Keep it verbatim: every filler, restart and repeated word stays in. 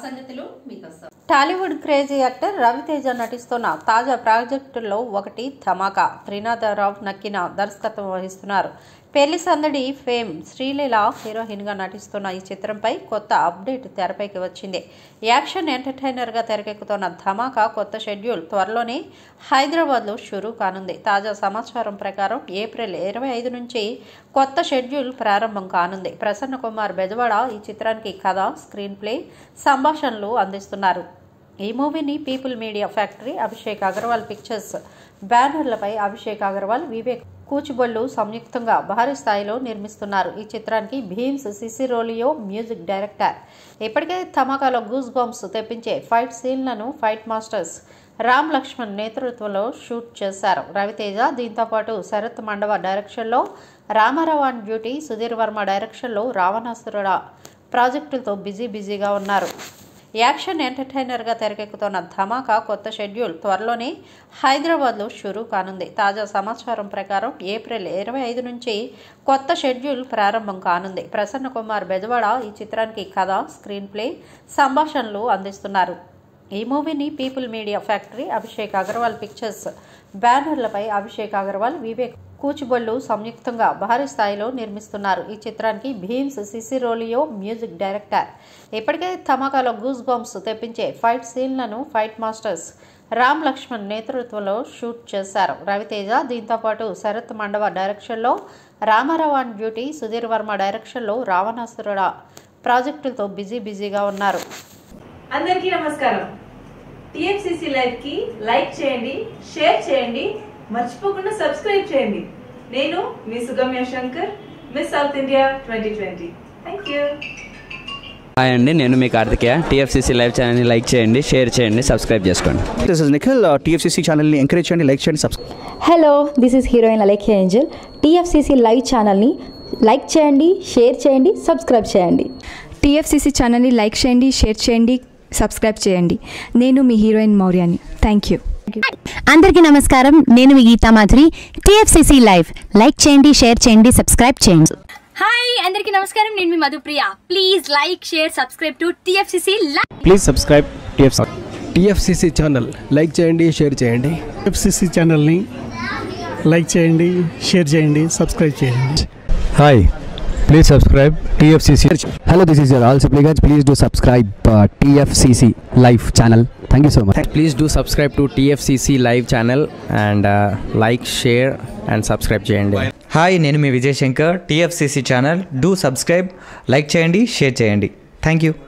సంగతులు మీకోసం. Tollywood crazy actor Raviteja నటిస్తున్న తాజా ప్రాజెక్టుల్లో ఒకటి ధమాకా. త్రినాథరావు నక్కిన దర్శకత్వం వహిస్తున్నారు. పెళ్లి సందడి ఫేమ్ శ్రీలీల హీరోయిన్ గా నటిస్తున్న ఈ చిత్రంపై కొత్త అప్డేట్ తెరపైకి వచ్చింది. యాక్షన్ ఎంటర్టైనర్ గా తెరకెక్కుతున్న ధమాకా కొత్త షెడ్యూల్ త్వరలోనే హైదరాబాద్ లో షురూ కానుంది. తాజా సమాచారం ప్రకారం ఏప్రిల్ ఇరవై ఐదు నుంచి కొత్త షెడ్యూల్ ప్రారంభం కానుంది. ప్రసన్న కుమార్ బెజవాడ ఈ చిత్రానికి కథ, స్క్రీన్ ప్లే, సంభాషణలు అందిస్తున్నారు. ఈ మూవీని people media factory, Abhishek Agarwal pictures బ్యానర్లపై అభిషేక్ అగర్వాల్, వివేక్ కూచిబొళ్ళు సంయుక్తంగా భారీ స్థాయిలో నిర్మిస్తున్నారు. ఈ చిత్రానికి భీమ్స్ సిసిరోలియో మ్యూజిక్ డైరెక్టర్. ఇప్పటికే ధమాకాలో గూస్ బంప్స్ తెప్పించే ఫైట్ సీన్లను ఫైట్ మాస్టర్స్ రామ్ లక్ష్మణ్ నేతృత్వంలో షూట్ చేశారు. రవితేజ దీంతో పాటు శరత్ మండవ డైరెక్షన్లో రామారావు అండ్ బ్యూటీ, సుధీర్ వర్మ డైరెక్షన్లో రావణాసురుడ ప్రాజెక్టులతో బిజీ బిజీగా ఉన్నారు. యాక్షన్ ఎంటర్టైనర్గా తెరకెక్కుతున్న ధమాకా కొత్త షెడ్యూల్ త్వరలోనే హైదరాబాద్లో షురూ కానుంది. తాజా సమాచారం ప్రకారం ఏప్రిల్ ఇరవై ఐదు నుంచి కొత్త షెడ్యూల్ ప్రారంభం కానుంది. ప్రసన్న కుమార్ బెజవాడ ఈ చిత్రానికి కథ, స్క్రీన్ ప్లే, సంభాషణలు అందిస్తున్నారు. ఈ మూవీని people media factory, Abhishek Agarwal pictures బ్యానర్లపై అభిషేక్ అగర్వాల్, వివేక్ కూచిబొళ్ళు సంయుక్తంగా భారీ స్థాయిలో నిర్మిస్తున్నారు. ఈ చిత్రానికి భీమ్స్ సిసిరోలియో మ్యూజిక్ డైరెక్టర్. ఇప్పటికే ధమాకాలో గూస్ బంప్స్ తెప్పించే ఫైట్ సీన్లను ఫైట్ మాస్టర్స్ రామ్ లక్ష్మణ్ నేతృత్వంలో షూట్ చేశారు. రవితేజ దీంతో పాటు శరత్ మండవ డైరెక్షన్లో రామారావు అండ్ బ్యూటీ, సుధీర్ వర్మ డైరెక్షన్లో రావణాసురుడ ప్రాజెక్టులతో బిజీ బిజీగా ఉన్నారు. అందరికీ నమస్కారం. టిఎఫ్సిసి లైవ్ కి లైక్ చేయండి, షేర్ చేయండి, మర్చిపోకుండా సబ్స్క్రైబ్ చేయండి. నేను మీ Sugamya Shankar, miss south India twenty twenty. Thank you. Hi అండి, నేను మీ కార్తికేయ. టీఎఫ్సీసీ లైవ్ ఛానల్ని లైక్ చేయండి, షేర్ చేయండి, సబ్స్క్రైబ్ చేసుకోండి. This is Nikhil. టీఎఫ్సీసీ ఛానల్ని ఎంకరేజ్ చేయండి, లైక్ చేయండి, subscribe. Hello, this is heroine Alekhya Angel. TFCC live ఛానల్ని లైక్ చేయండి, షేర్ చేయండి, సబ్స్క్రైబ్ చేయండి. టీఎఫ్సీసీ ఛానల్ని లైక్ చేయండి, షేర్ చేయండి, సబ్స్క్రైబ్ చేయండి. నేను మీ హీరోయిన్ మౌర్యాని. Thank you. అందరికీ నమస్కారం, నేను మీ Geetha Madhuri. TFCC live like చేయండి, షేర్ చేయండి, సబ్స్క్రైబ్ చేయండి. హాయ్ అందరికీ నమస్కారం, నేను మీ Madhupriya. Please like, share, subscribe to TFCC live. Please subscribe TFCC channel. Like చేయండి, షేర్ చేయండి. టీఎఫ్సీసీ ఛానల్ని లైక్ చేయండి, షేర్ చేయండి, సబ్స్క్రైబ్ చేయండి. Hi, please subscribe TFCC. Hello, this is your all supplicants. Please do subscribe uh, T F C C Live channel. Thank you so much. Please do subscribe to T F C C Live channel and uh, like, share and subscribe చేయండి. Hi, నేను మీ Vijay Shankar. TFCC channel do subscribe, like చేయండి, share చేయండి. Thank you.